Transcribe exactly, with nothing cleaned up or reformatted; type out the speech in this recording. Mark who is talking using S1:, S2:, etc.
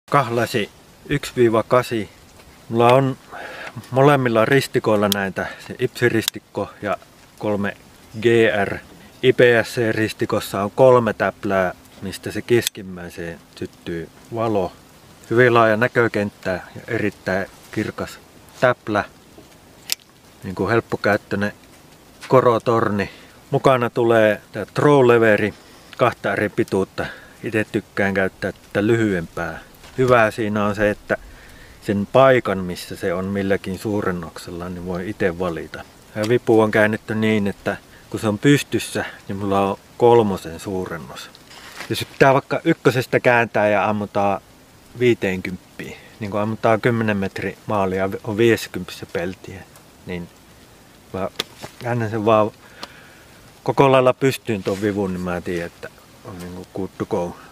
S1: Kahlasi yksi kahdeksan. Mulla on molemmilla ristikoilla näitä, se IPSI-ristikko ja kolme G R. I P S C-ristikossa on kolme täplää, mistä se keskimmäiseen syttyy valo. Hyvin laaja näkökenttä ja erittäin kirkas täplä. Niin kuin helppokäyttöinen korotorni. Mukana tulee tää throw-leveri, kahta eri pituutta. Itse tykkään käyttää tätä lyhyempää. Hyvää siinä on se, että sen paikan, missä se on milläkin suurennoksella, niin voi itse valita. Ja vipu on käännetty niin, että kun se on pystyssä, niin mulla on kolmosen suurennos. Jos pitää vaikka ykkösestä kääntää ja ammutaan viisikymmentä, niin kun ammutaan kymmenen metri maalia on viisikymmentä peltiä, niin mä käännän sen vaan koko lailla pystyyn tuon vivun, niin mä tiedän, että on niin kuin good to go.